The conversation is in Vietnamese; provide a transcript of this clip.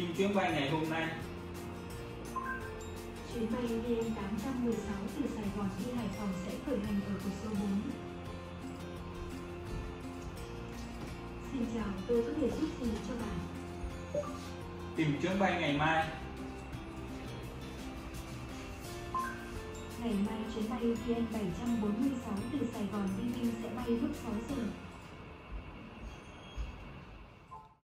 booking chuyến bay ngày hôm nay. Chuyến bay VN 816 từ Sài Gòn đi Hải Phòng sẽ khởi hành ở cột số 4. Xin chào, tôi có thể giúp gì cho bạn? Tìm chuyến bay ngày mai. Ngày mai chuyến bay VN 746 từ Sài Gòn đi Vinh sẽ bay lúc 6 giờ.